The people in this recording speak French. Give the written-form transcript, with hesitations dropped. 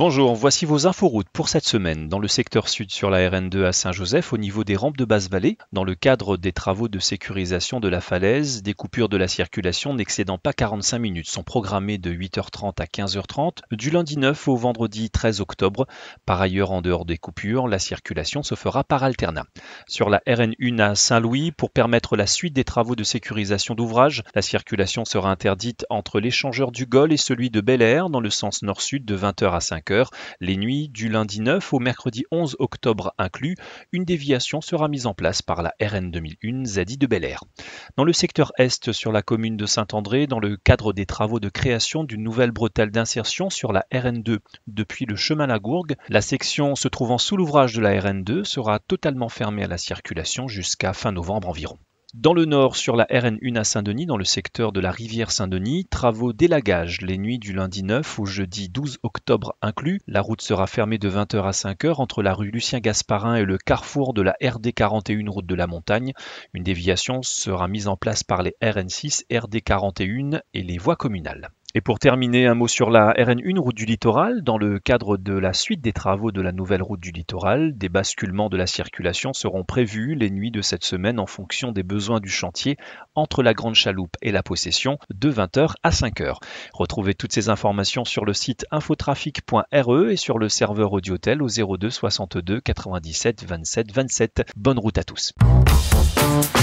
Bonjour, voici vos inforoutes pour cette semaine. Dans le secteur sud sur la RN2 à Saint-Joseph, au niveau des rampes de Basse-Vallée, dans le cadre des travaux de sécurisation de la falaise, des coupures de la circulation n'excédant pas 45 minutes sont programmées de 8h30 à 15h30 du lundi 9 au vendredi 13 octobre. Par ailleurs, en dehors des coupures, la circulation se fera par alternat. Sur la RN1 à Saint-Louis, pour permettre la suite des travaux de sécurisation d'ouvrages, la circulation sera interdite entre l'échangeur du Gol et celui de Bel-Air dans le sens nord-sud de 20h à 5h. Les nuits du lundi 9 au mercredi 11 octobre inclus, une déviation sera mise en place par la RN 2001 Zadi de Bel-Air. Dans le secteur est sur la commune de Saint-André, dans le cadre des travaux de création d'une nouvelle bretelle d'insertion sur la RN2 depuis le chemin Lagourgue, la section se trouvant sous l'ouvrage de la RN2 sera totalement fermée à la circulation jusqu'à fin novembre environ. Dans le nord, sur la RN1 à Saint-Denis, dans le secteur de la rivière Saint-Denis, travaux d'élagage les nuits du lundi 9 au jeudi 12 octobre inclus. La route sera fermée de 20h à 5h entre la rue Lucien-Gasparin et le carrefour de la RD 41 route de la Montagne. Une déviation sera mise en place par les RN6, RD 41 et les voies communales. Et pour terminer, un mot sur la RN1 route du littoral. Dans le cadre de la suite des travaux de la nouvelle route du littoral, des basculements de la circulation seront prévus les nuits de cette semaine en fonction des besoins du chantier entre la Grande Chaloupe et la Possession de 20h à 5h. Retrouvez toutes ces informations sur le site infotrafic.re et sur le serveur Audiotel au 02 62 97 27 27. Bonne route à tous.